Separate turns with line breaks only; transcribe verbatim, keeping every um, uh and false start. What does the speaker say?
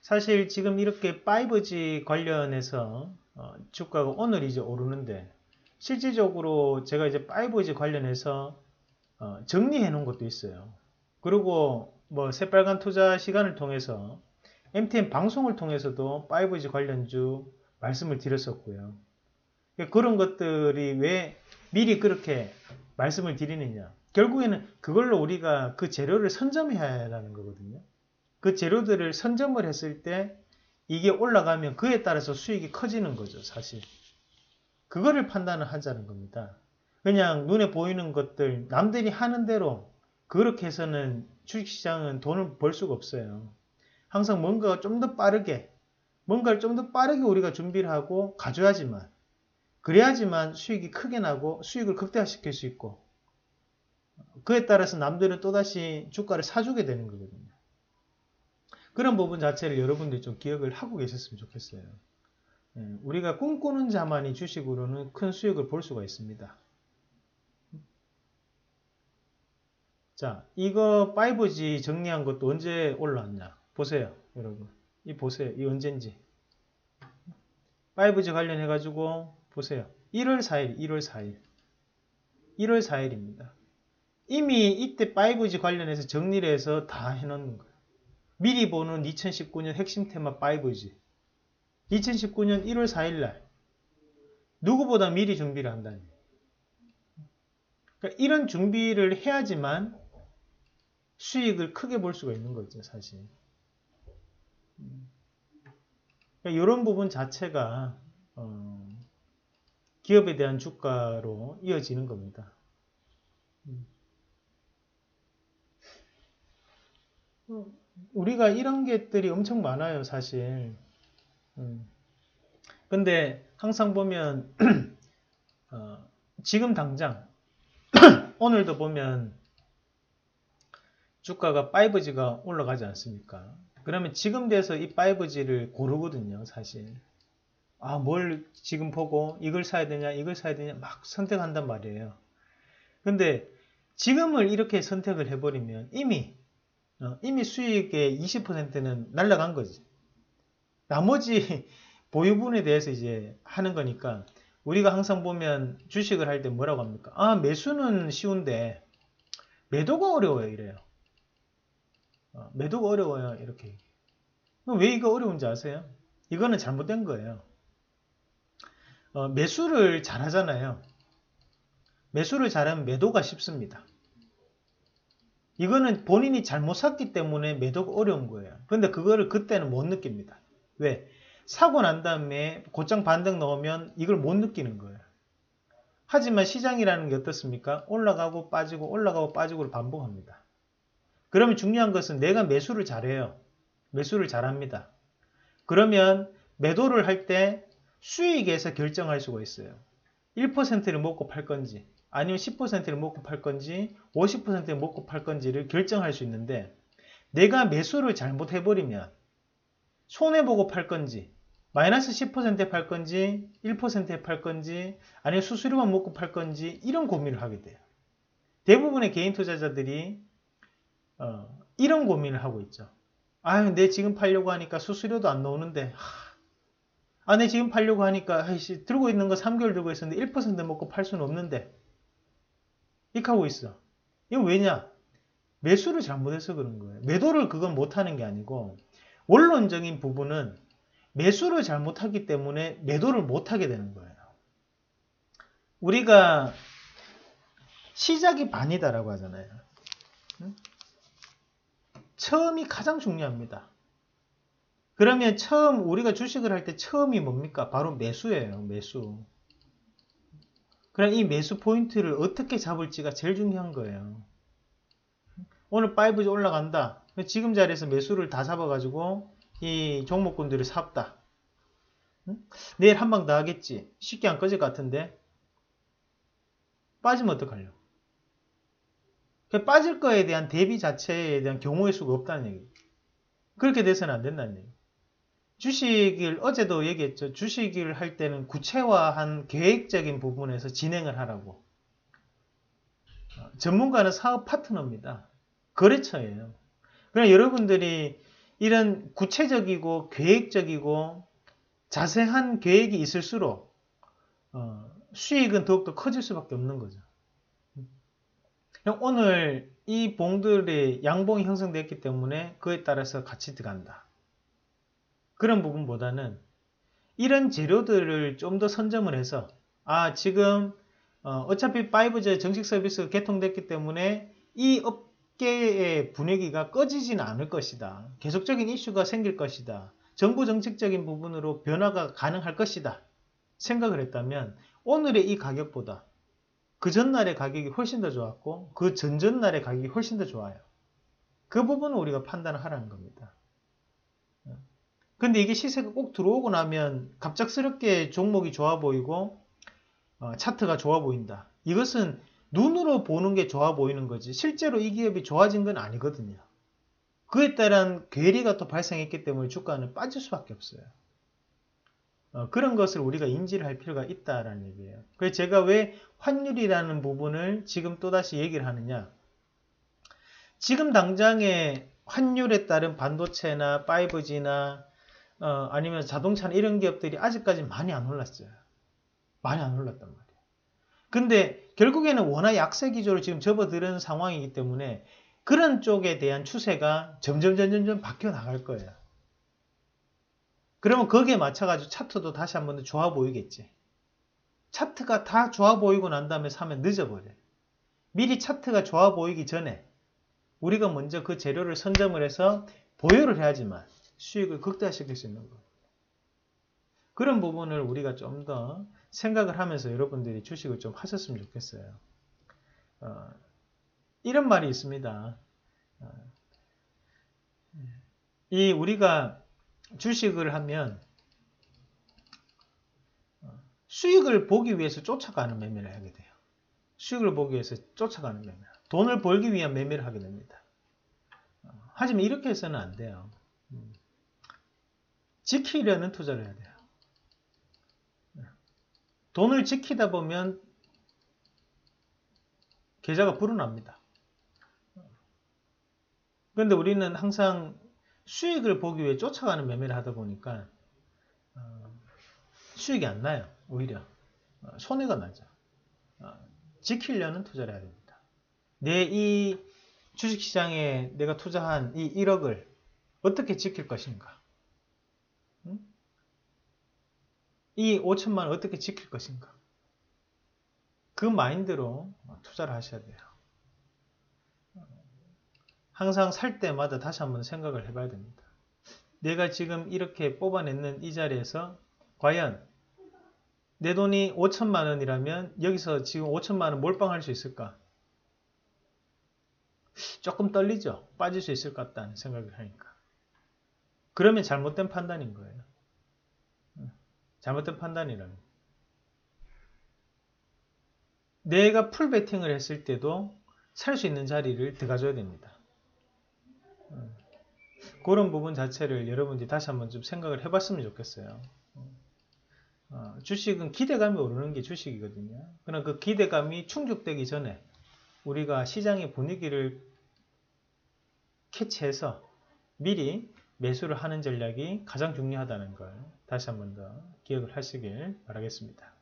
사실 지금 이렇게 파이브 지 관련해서 어, 주가가 오늘 이제 오르는데 실질적으로 제가 이제 파이브 지 관련해서 어, 정리해 놓은 것도 있어요. 그리고 뭐 새빨간 투자 시간을 통해서 엠티엔 방송을 통해서도 파이브 지 관련주 말씀을 드렸었고요. 그런 것들이 왜 미리 그렇게 말씀을 드리느냐. 결국에는 그걸로 우리가 그 재료를 선점해야 하는 거거든요. 그 재료들을 선점을 했을 때 이게 올라가면 그에 따라서 수익이 커지는 거죠, 사실. 그거를 판단을 하자는 겁니다. 그냥 눈에 보이는 것들, 남들이 하는 대로 그렇게 해서는 주식시장은 돈을 벌 수가 없어요. 항상 뭔가가 좀 더 빠르게, 뭔가를 좀 더 빠르게 우리가 준비를 하고 가져야지만, 그래야지만 수익이 크게 나고 수익을 극대화시킬 수 있고, 그에 따라서 남들은 또다시 주가를 사주게 되는 거거든요. 그런 부분 자체를 여러분들이 좀 기억을 하고 계셨으면 좋겠어요. 우리가 꿈꾸는 자만이 주식으로는 큰 수익을 볼 수가 있습니다. 자, 이거 파이브 지 정리한 것도 언제 올라왔냐? 보세요, 여러분. 이 보세요. 이 언젠지. 파이브 지 관련해가지고 보세요. 일월 사일, 일월 사일. 일월 사일입니다. 이미 이때 파이브 지 관련해서 정리를 해서 다 해놓는 거예요. 미리 보는 이천십구 년 핵심 테마 파이브 지. 이천십구 년 일월 사일 날 누구보다 미리 준비를 한다니. 그러니까 이런 준비를 해야지만 수익을 크게 볼 수가 있는 거죠, 사실. 그러니까 이런 부분 자체가 어, 기업에 대한 주가로 이어지는 겁니다. 우리가 이런 것들이 엄청 많아요, 사실. 음. 근데 항상 보면 어, 지금 당장 오늘도 보면 주가가 파이브 지가 올라가지 않습니까? 그러면 지금 돼서 이 파이브 지를 고르거든요, 사실. 아, 뭘 지금 보고 이걸 사야 되냐, 이걸 사야 되냐 막 선택한단 말이에요. 근데 지금을 이렇게 선택을 해버리면 이미 어, 이미 수익의 이십 퍼센트는 날라간 거지. 나머지 보유분에 대해서 이제 하는 거니까 우리가 항상 보면 주식을 할 때 뭐라고 합니까? 아, 매수는 쉬운데 매도가 어려워요, 이래요. 어, 매도가 어려워요, 이렇게. 왜 이거 어려운지 아세요? 이거는 잘못된 거예요. 어, 매수를 잘하잖아요. 매수를 잘하면 매도가 쉽습니다. 이거는 본인이 잘못 샀기 때문에 매도가 어려운 거예요. 근데 그거를 그때는 못 느낍니다. 왜? 사고 난 다음에 곧장 반등 나오면 이걸 못 느끼는 거예요. 하지만 시장이라는 게 어떻습니까? 올라가고 빠지고 올라가고 빠지고를 반복합니다. 그러면 중요한 것은 내가 매수를 잘해요. 매수를 잘합니다. 그러면 매도를 할 때 수익에서 결정할 수가 있어요. 일 퍼센트를 먹고 팔 건지 아니면 십 퍼센트를 먹고 팔 건지 오십 퍼센트를 먹고 팔 건지를 결정할 수 있는데 내가 매수를 잘못해버리면 손해보고 팔 건지 마이너스 십 퍼센트에 팔 건지 일 퍼센트에 팔 건지 아니면 수수료만 먹고 팔 건지 이런 고민을 하게 돼요. 대부분의 개인 투자자들이 어, 이런 고민을 하고 있죠. 아유, 내 지금 팔려고 하니까 수수료도 안 나오는데 아, 내 지금 팔려고 하니까 아이씨, 들고 있는 거 삼 개월 들고 있었는데 일 퍼센트 먹고 팔 수는 없는데 이렇게 하고 있어. 이거 왜냐? 매수를 잘못해서 그런 거예요. 매도를 그건 못하는 게 아니고 원론적인 부분은 매수를 잘못하기 때문에 매도를 못하게 되는 거예요. 우리가 시작이 반이다라고 하잖아요. 처음이 가장 중요합니다. 그러면 처음 우리가 주식을 할 때 처음이 뭡니까? 바로 매수예요. 매수. 그럼 이 매수 포인트를 어떻게 잡을지가 제일 중요한 거예요. 오늘 파이브 지 올라간다. 지금 자리에서 매수를 다 잡아가지고 이 종목군들을 샀다. 응? 내일 한 방 더 하겠지. 쉽게 안 꺼질 것 같은데 빠지면 어떡하려? 빠질 거에 대한 대비 자체에 대한 경우의 수가 없다는 얘기. 그렇게 돼서는 안 된다는 얘기. 주식을 어제도 얘기했죠. 주식을 할 때는 구체화한 계획적인 부분에서 진행을 하라고. 전문가는 사업 파트너입니다. 거래처예요. 그냥 여러분들이 이런 구체적이고 계획적이고 자세한 계획이 있을수록 어, 수익은 더욱더 커질 수밖에 없는 거죠. 오늘 이 봉들의 양봉이 형성됐기 때문에 그에 따라서 같이 들어간다. 그런 부분보다는 이런 재료들을 좀 더 선점을 해서 아 지금 어, 어차피 파이브지 정식 서비스가 개통됐기 때문에 이 업계의 분위기가 꺼지지는 않을 것이다. 계속적인 이슈가 생길 것이다. 정부 정책적인 부분으로 변화가 가능할 것이다. 생각을 했다면 오늘의 이 가격보다 그 전날의 가격이 훨씬 더 좋았고 그 전전날의 가격이 훨씬 더 좋아요. 그 부분을 우리가 판단을 하라는 겁니다. 근데 이게 시세가 꼭 들어오고 나면 갑작스럽게 종목이 좋아 보이고 어, 차트가 좋아 보인다. 이것은 눈으로 보는 게 좋아 보이는 거지 실제로 이 기업이 좋아진 건 아니거든요. 그에 따른 괴리가 또 발생했기 때문에 주가는 빠질 수밖에 없어요. 어, 그런 것을 우리가 인지를 할 필요가 있다라는 얘기예요. 그래서 제가 왜 환율이라는 부분을 지금 또다시 얘기를 하느냐. 지금 당장에 환율에 따른 반도체나 파이브지나 어, 아니면 자동차나 이런 기업들이 아직까지 많이 안 올랐어요. 많이 안 올랐단 말이에요. 근데 결국에는 워낙 약세 기조로 지금 접어드는 상황이기 때문에 그런 쪽에 대한 추세가 점점 점점 점 바뀌어 나갈 거예요. 그러면 거기에 맞춰가지고 차트도 다시 한번 더 좋아 보이겠지. 차트가 다 좋아 보이고 난 다음에 사면 늦어버려요. 미리 차트가 좋아 보이기 전에 우리가 먼저 그 재료를 선점을 해서 보유를 해야지만 수익을 극대화시킬 수 있는 거예요. 그런 부분을 우리가 좀 더 생각을 하면서 여러분들이 주식을 좀 하셨으면 좋겠어요. 어, 이런 말이 있습니다. 어, 이 우리가 주식을 하면 수익을 보기 위해서 쫓아가는 매매를 하게 돼요. 수익을 보기 위해서 쫓아가는 매매. 돈을 벌기 위한 매매를 하게 됩니다. 하지만 이렇게 해서는 안 돼요. 지키려는 투자를 해야 돼요. 돈을 지키다 보면 계좌가 불어납니다. 그런데 우리는 항상 수익을 보기 위해 쫓아가는 매매를 하다 보니까 수익이 안 나요. 오히려 손해가 나죠. 지키려는 투자를 해야 됩니다. 내 이 주식시장에 내가 투자한 이 일억을 어떻게 지킬 것인가? 이 오천만 원 어떻게 지킬 것인가? 그 마인드로 투자를 하셔야 돼요. 항상 살 때마다 다시 한번 생각을 해봐야 됩니다. 내가 지금 이렇게 뽑아냈는 이 자리에서 과연 내 돈이 오천만 원이라면 여기서 지금 오천만 원 몰빵할 수 있을까? 조금 떨리죠? 빠질 수 있을 것 같다는 생각을 하니까. 그러면 잘못된 판단인 거예요. 잘못된 판단이라는. 내가 풀 베팅을 했을 때도 살 수 있는 자리를 들어가줘야 됩니다. 그런 부분 자체를 여러분들이 다시 한번 좀 생각을 해봤으면 좋겠어요. 어, 주식은 기대감이 오르는 게 주식이거든요. 그러나 그 기대감이 충족되기 전에 우리가 시장의 분위기를 캐치해서 미리 매수를 하는 전략이 가장 중요하다는 걸 다시 한번 더 기억을 하시길 바라겠습니다.